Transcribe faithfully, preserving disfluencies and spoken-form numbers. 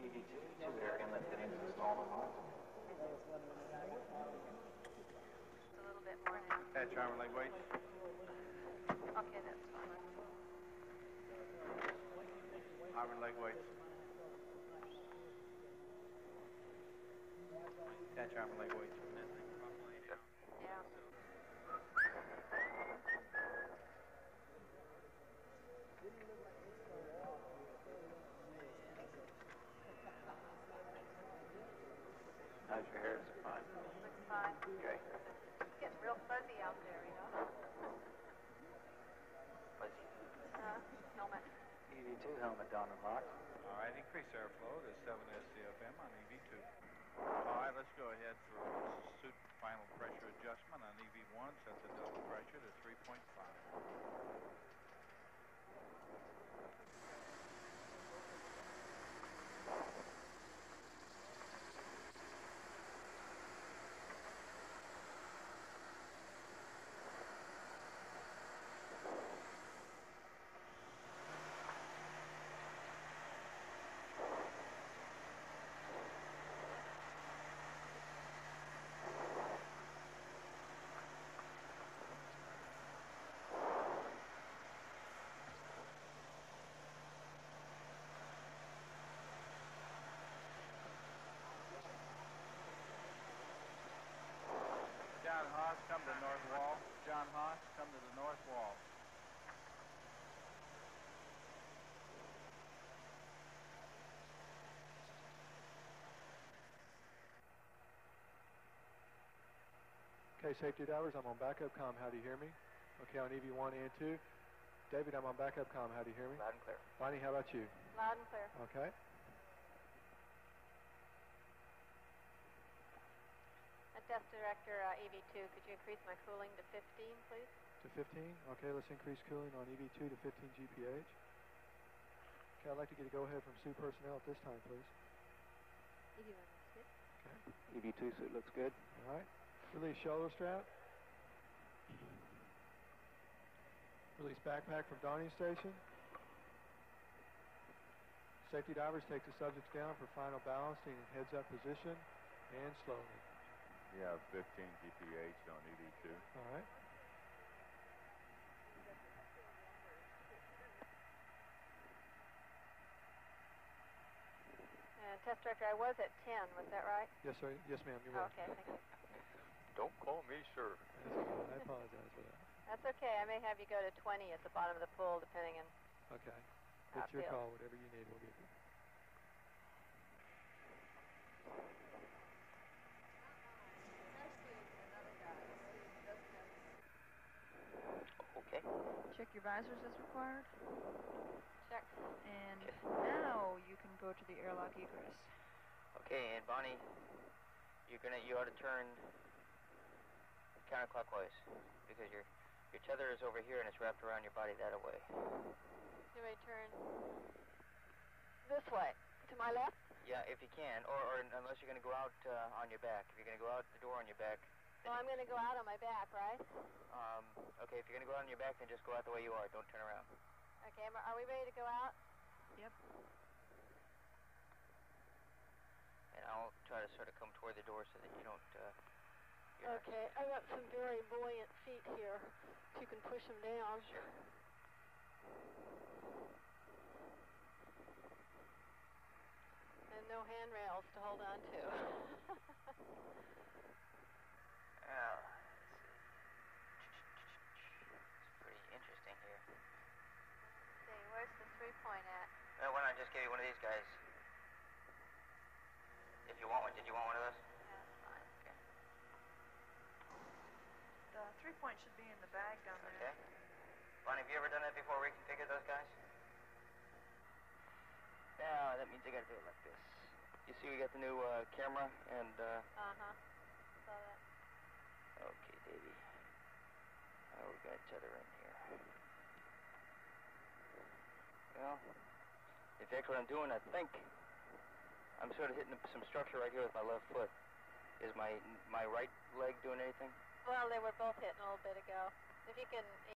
V two, two air inlet fittings installed on lock. It's a little bit more now. Hatch armor leg weights. Okay, that's fine. Armor leg weights. Hatch armor leg weights. Yeah. How's your hair? Is it fine? Looks fine. Okay. It's getting real fuzzy out there, you know? Fuzzy. Uh, helmet. E V two helmet down and locked. All right, increase airflow to seven S C F M on E V two. All right, let's go ahead for suit final pressure adjustment on E V one. Sets the double pressure to three point five. John Haas, come to the north wall. John Haas, come to the north wall. Okay, safety divers, I'm on backup comm. How do you hear me? Okay, on E V one and two. David, I'm on backup comm. How do you hear me? Loud and clear. Bonnie, how about you? Loud and clear. Okay. And test director uh, E V two, could you increase my cooling to fifteen, please? To fifteen? Okay, let's increase cooling on E V two to fifteen G P H. Okay, I'd like to get a go-ahead from Sioux personnel at this time, please. E V one looks good. Okay. E V two suit looks good. All right. Release shoulder strap. Release backpack from docking station. Safety divers take the subjects down for final balancing in heads-up position and slowly. You have fifteen G P H on E V two. All right. And test director, I was at ten, was that right? Yes, sir. Yes, ma'am. You're Oh, welcome. okay, thank you. Don't call me sir. That's okay. I apologize for that. That's okay. I may have you go to twenty at the bottom of the pool, depending on Okay. how It's it your feels. call. Whatever you need, we'll give you. Okay. Check your visors as required. Check. And Okay. now you can go to the airlock egress. Okay, and Bonnie, you're gonna you ought to turn counterclockwise because your your tether is over here and it's wrapped around your body that way. You may turn this way, to my left. Yeah, if you can, or, or unless you're gonna go out uh, on your back. If you're gonna go out the door on your back. Well, I'm going to go out on my back, right? Um, okay, if you're gonna go out on your back, then just go out the way you are. Don't turn around. Okay, am- are we ready to go out? Yep. And I'll try to sort of come toward the door so that you don't. Uh, you're not- Okay, I got some very buoyant feet here. If you can push them down. Sure. And no handrails to hold on to. Well, let's see. It's pretty interesting here. See, where's the three point at? Well, why not just give you one of these guys? If you want one. Did you want one of those? Yeah, that's fine. Okay. The three point should be in the bag down there. Okay. Bonnie, have you ever done that before, reconfigure those guys? Now, that means I gotta do it like this. You see we got the new uh, camera and, uh... Uh-huh. Saw that. Okay, Davey. Oh, we got each other in here. Well, if that's what I'm doing, I think I'm sort of hitting some structure right here with my left foot. Is my my right leg doing anything? Well, they were both hitting a little bit ago. If you can